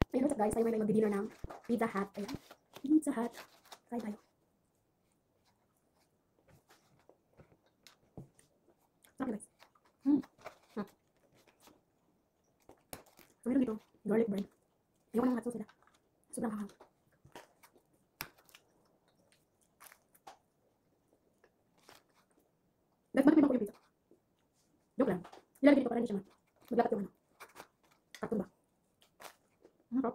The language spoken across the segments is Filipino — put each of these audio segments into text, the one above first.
Ayun, what's up guys? Tayo may mag-dinner ng Pizza Hut. Ayan. Pizza Hut. Kain tayo. Sarap guys. So meron dito, garlic bread. Ayaw ko ng hot sauce sila. Sobrang hahang. Guys, bakit may bangko yung pizza? Joke lang. Nilalagay dito para hindi siya maglapat yung ano. Karton ba? Sarap.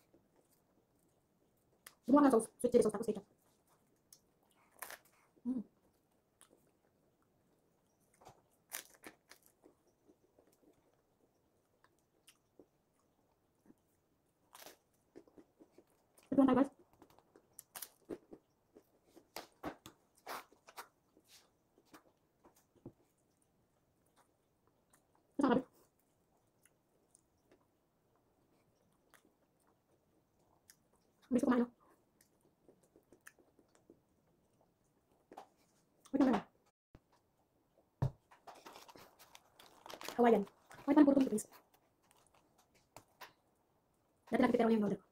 Gumawa ng sauce. Sweet chili sauce tapos ketchup. Ito lang tayo guys. Ito ang Bilis ko kumain. Wait lang naman. Hawaiian. Wait lang, puro ito please. Dati nagpipero niya yung order ko.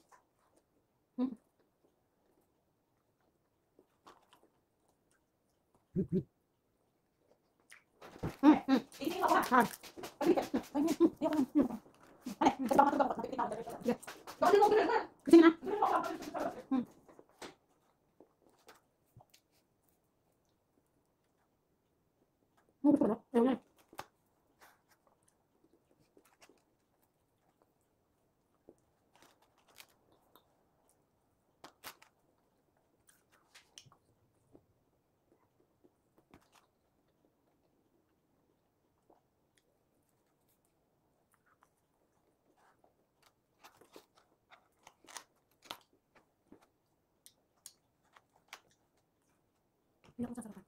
Kasi na. Gusto ko ba? Ayaw na. Hindi ako sasarapan.